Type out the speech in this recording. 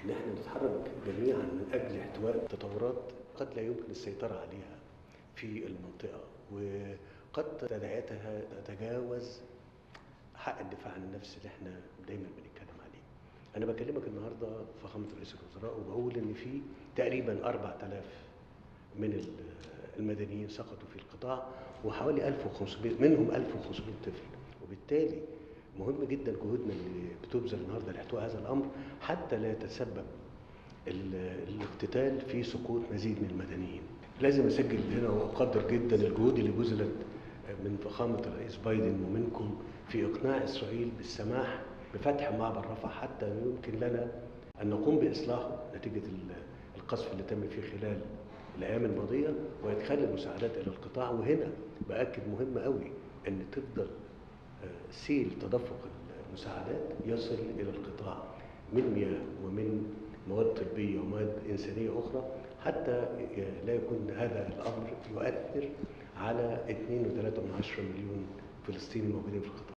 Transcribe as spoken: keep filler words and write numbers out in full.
إن احنا نتحرك جميعا من أجل احتواء تطورات قد لا يمكن السيطرة عليها في المنطقة، وقد تداعياتها تتجاوز حق الدفاع عن النفس اللي احنا دايما بنتكلم عليه. أنا بكلمك النهارده فخامة رئيس الوزراء وبقول إن في تقريبا أربعة آلاف من المدنيين سقطوا في القطاع، وحوالي ألف وخمسمائة منهم ألف وخمسمائة طفل، وبالتالي مهم جدا جهودنا اللي بتبذل النهارده لاحتواء هذا الامر حتى لا يتسبب الاقتتال في سقوط مزيد من المدنيين. لازم اسجل هنا واقدر جدا الجهود اللي بذلت من فخامه الرئيس بايدن ومنكم في اقناع اسرائيل بالسماح بفتح معبر رفح حتى يمكن لنا ان نقوم باصلاحه نتيجه القصف اللي تم فيه خلال الايام الماضيه وادخال المساعدات الى القطاع. وهنا باكد مهم قوي ان تفضل سيل تدفق المساعدات يصل الى القطاع من مياه ومن مواد طبيه ومواد انسانيه اخرى حتى لا يكون هذا الامر يؤثر على اثنين فاصلة ثلاثة مليون فلسطيني موجودين في القطاع.